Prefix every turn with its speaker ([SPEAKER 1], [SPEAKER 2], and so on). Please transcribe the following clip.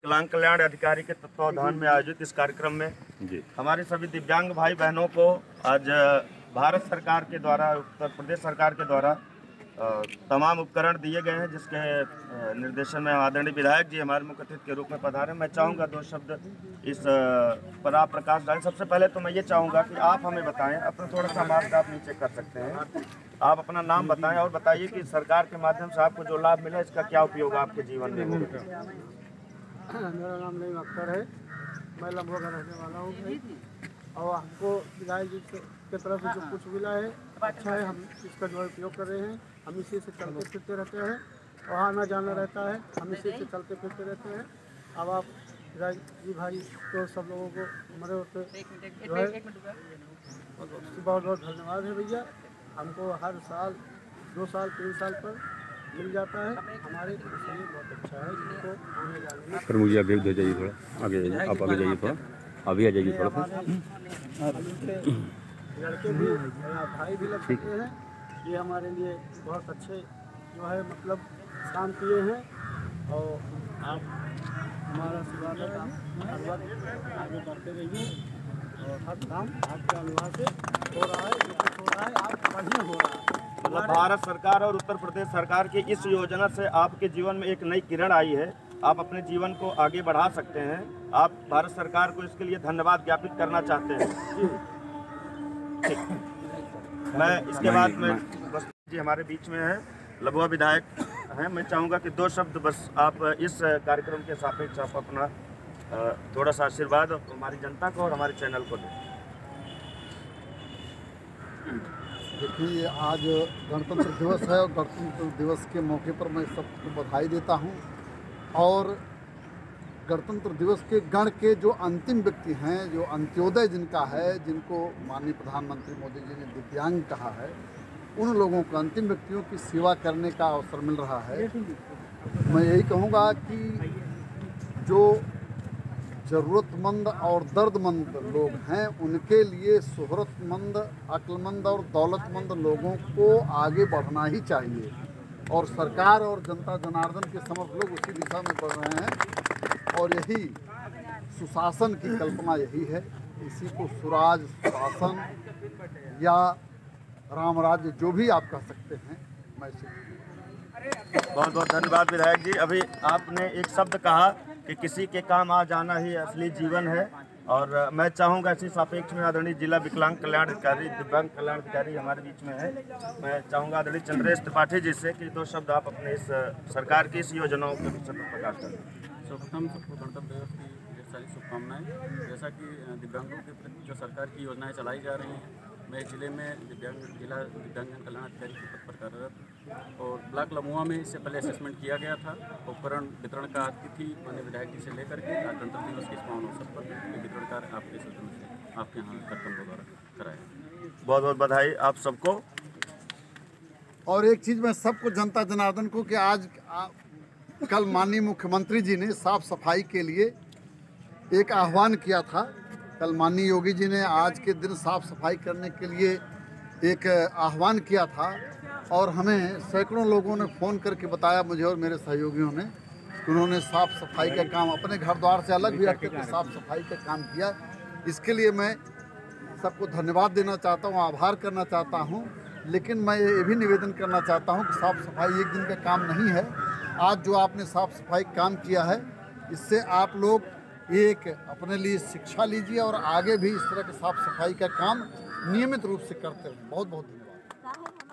[SPEAKER 1] विकलांग कल्याण अधिकारी के तत्वावधान में आयोजित इस कार्यक्रम में जी हमारे सभी दिव्यांग भाई बहनों को आज भारत सरकार के द्वारा, उत्तर प्रदेश सरकार के द्वारा तमाम उपकरण दिए गए हैं, जिसके निर्देशन में आदरणीय विधायक जी हमारे मुख्य अतिथि के रूप में पधारे। मैं चाहूँगा 2 शब्द इस पर आप प्रकाश डालें। सबसे पहले तो मैं ये चाहूँगा कि आप हमें बताएं, अपना थोड़ा सा मास्क आप नीचे कर सकते हैं, आप अपना नाम बताएं और बताइए कि सरकार के माध्यम से आपको जो लाभ मिला इसका क्या उपयोग आपके जीवन में होगा।
[SPEAKER 2] मेरा नाम नईम अख्तर है, मैं लम्बो का रहने वाला हूँ और हमको विधायक जी की तरफ से जो कुछ मिला है अच्छा है। हम इसका जो उपयोग कर रहे हैं, हम इसी से चलते फिरते रहते हैं, वहाँ आना जाना रहता है, हम इसी से चलते फिरते रहते हैं। अब आप विधायक जी भाई तो सब लोगों को हमारे ओर से जो है बहुत बहुत धन्यवाद है भैया। हमको हर साल 2 साल 3 साल पर मिल जाता है, हमारे लिए बहुत अच्छा है। जिनको आने जाने में
[SPEAKER 3] फिर मुझे आगे उधर जाइए, थोड़ा आगे जाइए, आप आगे जाइए, थोड़ा अभी आ जाइए थोड़ा सा।
[SPEAKER 2] लड़के भी भाई भी लग सकते हैं, ये हमारे लिए बहुत अच्छे जो है मतलब काम किए हैं और आप हमारा सेवा का काम आगे बढ़ते रहिए और हर काम आपके अनुवाद से हो रहा है, हो रहा है, आप बढ़िया हो रहा है।
[SPEAKER 1] मतलब भारत सरकार और उत्तर प्रदेश सरकार की इस योजना से आपके जीवन में एक नई किरण आई है, आप अपने जीवन को आगे बढ़ा सकते हैं। आप भारत सरकार को इसके लिए धन्यवाद ज्ञापित करना चाहते हैं। मैं इसके बाद में बस जी हमारे बीच में है लबुआ विधायक हैं, मैं चाहूँगा कि 2 शब्द बस आप इस कार्यक्रम के सापेक्ष आप अपना थोड़ा सा आशीर्वाद हमारी जनता को और हमारे चैनल को दें।
[SPEAKER 4] देखिए, आज गणतंत्र दिवस है और गणतंत्र दिवस के मौके पर मैं सबको बधाई देता हूं और गणतंत्र दिवस के गण के जो अंतिम व्यक्ति हैं, जो अंत्योदय जिनका है, जिनको माननीय प्रधानमंत्री मोदी जी ने दिव्यांग कहा है, उन लोगों को, अंतिम व्यक्तियों की सेवा करने का अवसर मिल रहा है। मैं यही कहूँगा कि जो ज़रूरतमंद और दर्दमंद लोग हैं, उनके लिए शोहरतमंद, अक्लमंद और दौलतमंद लोगों को आगे बढ़ना ही चाहिए और सरकार और जनता जनार्दन के समर्थ लोग उसी दिशा में बढ़ रहे हैं और यही सुशासन की कल्पना यही है। इसी को सुराज, सुशासन या राम राज्य जो भी आप कह सकते हैं, मैं
[SPEAKER 1] बहुत बहुत धन्यवाद विधायक जी। अभी आपने एक शब्द कहा कि किसी के काम आ जाना ही असली जीवन है और मैं चाहूँगा इसी सापेक्ष में आदरणीय जिला विकलांग कल्याण अधिकारी, दिव्यांग कल्याण अधिकारी हमारे बीच में है, मैं चाहूँगा आदरणीय चंद्रेश त्रिपाठी जी से कि 2 शब्द आप अपने इस सरकार की इस योजनाओं के विषय पर प्रकाश करें।
[SPEAKER 5] सर्वप्रथम सबको गणतंत्र दिवस की ढेर सारी शुभकामनाएं। जैसा कि दिव्यांगों के प्रति जो सरकार की योजनाएं चलाई जा रही हैं, मैं जिले में जिला दिव्यांग कल्याण अधिकारी के पद पर कार्यरत और ब्लॉक लमुआ में इससे पहले असेसमेंट किया गया था। उपकरण वितरण का तिथि माननीय विधायक जी से लेकर के गणतंत्र दिवस के इस पावन अवसर पर ये वितरण कार्य आपके सदन से आपके यहाँ कर्तव्यों द्वारा कराया।
[SPEAKER 1] बहुत बहुत बधाई आप सबको।
[SPEAKER 4] और एक चीज़ मैं सबको, जनता जनार्दन को, कि आज कल माननीय मुख्यमंत्री जी ने साफ सफाई के लिए एक आह्वान किया था। कल माननीय योगी जी ने आज के दिन साफ सफाई करने के लिए एक आह्वान किया था और हमें सैकड़ों लोगों ने फ़ोन करके बताया, मुझे और मेरे सहयोगियों ने, कि उन्होंने साफ सफाई का काम अपने घर द्वार से अलग भी रख के साफ सफाई का काम किया। इसके लिए मैं सबको धन्यवाद देना चाहता हूँ, आभार करना चाहता हूँ। लेकिन मैं ये भी निवेदन करना चाहता हूँ कि साफ सफाई एक दिन का काम नहीं है। आज जो आपने साफ सफाई काम किया है, इससे आप लोग एक अपने लिए शिक्षा लीजिए और आगे भी इस तरह के साफ सफाई का काम नियमित रूप से करते रहें। बहुत बहुत धन्यवाद।